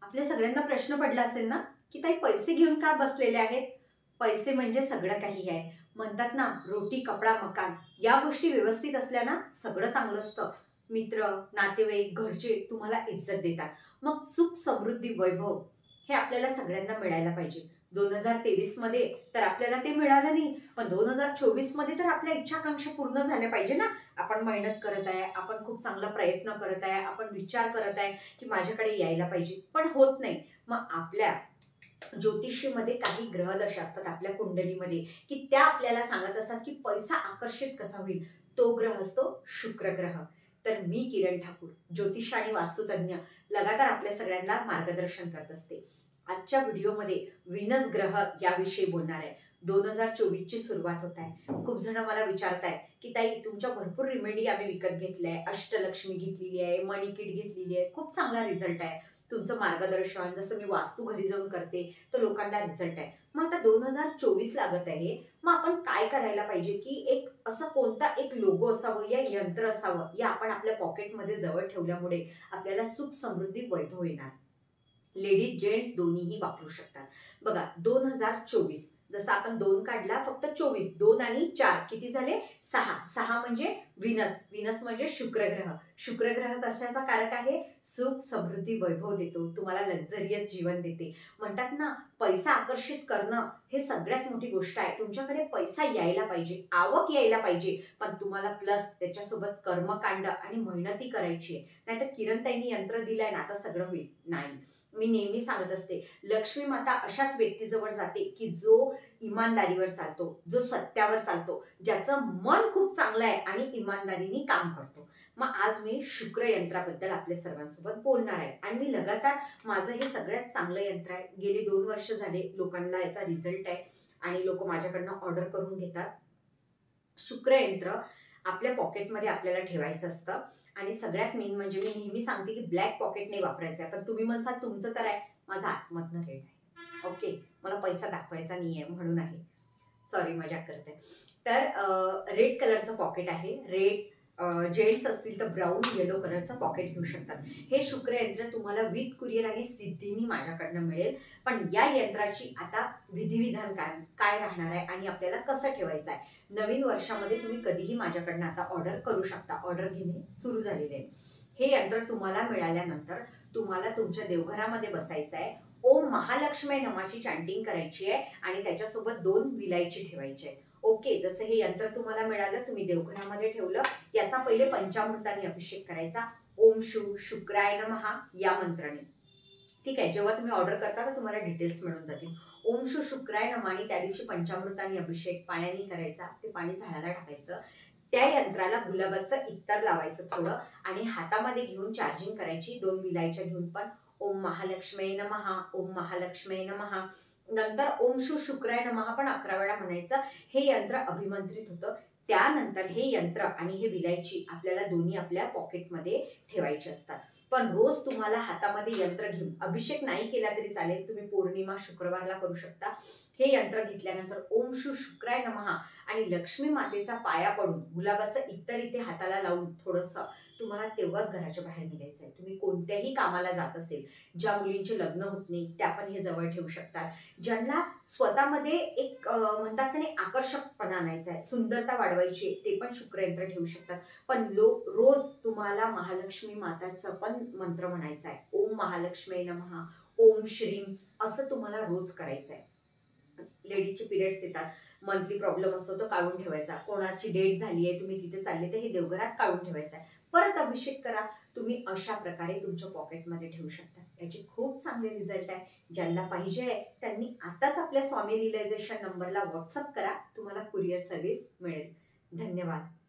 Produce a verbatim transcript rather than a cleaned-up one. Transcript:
आपल्या सगळ्यांना प्रश्न पडला असेल ना की ताई पैसे घेऊन का बसलेले आहेत? पैसे म्हणजे सगळं काही आहे. म्हणतात ना रोटी कपडा मकान या गोष्टी व्यवस्थित असल्या ना सगळं चांगलं असतं. मित्र नातेवाईक घरचे तुम्हाला इज्जत देतात. मग सुख समृद्धी वैभव हे आपल्याला सगळ्यांना मिळायला पाहिजे. दोन हजार तेवीस मध्ये तर आपल्याला ते मिळालं नाही, पण दोन हजार चोवीस मध्ये तर आपल्या इच्छाकांक्षा पूर्ण झाल्या पाहिजे ना. आपण मेहनत करत आहे, आपण खूप चांगला प्रयत्न करत आहे, आपण विचार करत आहे की माझ्याकडे यायला पाहिजे, पण होत नाही. मग आपल्या ज्योतिषीमध्ये काही ग्रहदशा असतात आपल्या कुंडलीमध्ये की त्या आपल्याला सांगत असतात की पैसा आकर्षित कसा होईल. तो ग्रह असतो शुक्र ग्रह. तर मी किरण ठाकूर ज्योतिष आणि वास्तुतज्ञ लगातार आपल्या सगळ्यांना मार्गदर्शन करत असते. आजच्या व्हिडिओमध्ये व्हीनस ग्रह याविषयी बोलणार आहे. दोन हजार चोवीस ची सुरुवात होत आहे. खूप जण मला विचारताय की ताई तुमच्या भरपूर रेमेडी आम्ही विकत घेतल्या आहे, अष्टलक्ष्मी घेतलेली आहे, मनी किट घेतलेली आहे, खूप चांगला रिझल्ट आहे. तुमचं मार्गदर्शन जसं मी वास्तू घरी जाऊन करते तर लोकांना रिझल्ट आहे. मग आता दोन हजार चोवीस लागत आहे, मग आपण काय करायला पाहिजे की एक असं कोणता एक लोगो असावं या यंत्र असावं या आपण आपल्या पॉकेटमध्ये जवळ ठेवल्यामुळे आपल्याला सुख समृद्धी वैभव येणार. लेडीज जेंट्स दोन्हीही वापरू शकतात. बघा दोन हजार चोवीस जसं आपण दोन काढला, फक्त चोवीस दोन आणि चार किती झाले? सहा. सहा म्हणजे व्हीनस. व्हीनस म्हणजे शुक्र ग्रह. शुक्र ग्रह कशाचा कारक आहे? सुख समृद्धी वैभव देतो, तुम्हाला लक्झरियस जीवन देते. म्हणतात ना पैसा आकर्षित करणं हे सगळ्यात मोठी गोष्ट आहे. तुमच्याकडे पैसा यायला पाहिजे, आवक यायला पाहिजे, पण तुम्हाला प्लस त्याच्यासोबत कर्मकांड आणि मेहनती करायची आहे. नाहीतर किरणताईंनी यंत्र दिलंय ना आता सगळं होईल, नाही. मी नेहमी सांगत असते लक्ष्मी माता अशाच व्यक्तीजवळ जाते की जो इमानदारीवर चालतो, जो सत्यावर चालतो, ज्याचं मन खूप चांगलं आहे आणि इमानदारीने काम करतो. मग आज मी शुक्र यंत्राबद्दल आपल्या सर्वांसोबत बोलणार आहे आणि मी लगातार माझं हे सगळ्यात चांगलं यंत्र आहे. गेली दोन वर्ष झाले लोकांना याचा रिझल्ट आहे आणि लोक माझ्याकडनं ऑर्डर करून घेतात. शुक्र यंत्र आपल्या पॉकेटमध्ये आपल्याला ठेवायचं असतं आणि सगळ्यात मेन म्हणजे मी नेहमी सांगते की ब्लॅक पॉकेट नाही वापरायचं आहे. पण तुम्ही म्हणसाल तुमचं तर आहे, माझा आतमधनं रेड आहे. ओके, मला पैसा दाखवायचा नाही आहे म्हणून आहे, सॉरी मजाक करते. तर रेड कलरचं पॉकेट आहे. रेड जेंट्स असतील तर ब्राऊन येलो कलरचं पॉकेट घेऊ शकतात. हे शुक्र यंत्र तुम्हाला विथ कुरिअर आणि सिद्धीनी माझ्याकडनं मिळेल. पण या यंत्राची आता विधिविधान काय काय राहणार आहे आणि आपल्याला कसं ठेवायचं आहे. नवीन वर्षामध्ये तुम्ही कधीही माझ्याकडनं आता ऑर्डर करू शकता. ऑर्डर घेणे सुरू झालेले आहे. हे यंत्र तुम्हाला मिळाल्यानंतर तुम्हाला तुमच्या देवघरामध्ये बसायचं आहे. ओम महालक्ष्मी नमाची चॅन्टिंग करायची आहे आणि त्याच्यासोबत दोन विलायची ठेवायची आहेत. ओके, जसं हे यंत्र तुम्हाला मिळालं, तुम्ही देवघरामध्ये ठेवलं, याचा पहिले पंचामृताने अभिषेक करायचा. ओम शू शुक्राय नमः या मंत्राने. ठीक आहे, जेव्हा तुम्ही ऑर्डर करता तर तुम्हाला डिटेल्स मिळून जातील. ओम शू शुक्राय नमः आणि त्या दिवशी पंचामृताने अभिषेक पाण्याने करायचा. ते पाणी झाडाला टाकायचं. त्या यंत्राला गुलाबाचं इत्तर लावायचं थोडं आणि हातामध्ये घेऊन चार्जिंग करायची. दोन विलायच्या घेऊन पण ओम महालक्ष्मी नमः ओम महालक्ष्मी नमः. नंतर ओम शू शुक्राय नमः पण अकरा वेळा म्हणायचं. हे यंत्र अभिमंत्रित होतं. त्यानंतर हे यंत्र आणि हे विलायची आपल्याला दोन्ही आपल्या पॉकेटमध्ये ठेवायचे असतात. पण रोज तुम्हाला हातामध्ये यंत्र घेऊन अभिषेक नाही केला तरी चालेल, तुम्ही पौर्णिमा शुक्रवारला करू शकता. हे यंत्र घेतल्यानंतर ओम शू शुक्राय नमः आणि लक्ष्मी मातेचा पाया पडून गुलाबाचं इत्तर इथे हाताला लावून थोडंसं तुम्हाला तेव्हाच घराच्या बाहेर निघायचं आहे. तुम्ही कोणत्याही कामाला जात असेल, ज्या मुलींचे लग्न होत नाही त्या पण हे जवळ ठेवू शकतात. ज्यांना स्वतःमध्ये एक म्हणतात की नाही आकर्षकपणा आणायचा आहे, सुंदरता वाढवायची, ते पण शुक्रयंत्र ठेवू शकतात. पण लो रोज तुम्हाला महालक्ष्मी माताचं पण मंत्र म्हणायचा आहे. ओम महालक्ष्मी नमः ओम श्रीम असं तुम्हाला रोज करायचं आहे. लेडीजचे पिरियड्स येतात, मंथली प्रॉब्लेम असतो तो काढून ठेवायचा. कोणाची डेट झाली आहे, तुम्ही तिथे चालले तर हे देवघरात काढून ठेवायचं आहे. परत अभिषेक करा. तुम्ही अशा प्रकारे तुमच्या पॉकेटमध्ये ठेवू शकता. याचे खूप चांगले रिझल्ट आहे. ज्यांना पाहिजे आहे त्यांनी आताच आपल्या स्वामी रिअलायझेशन नंबरला व्हॉट्सअप करा, तुम्हाला कुरिअर सर्व्हिस मिळेल. धन्यवाद.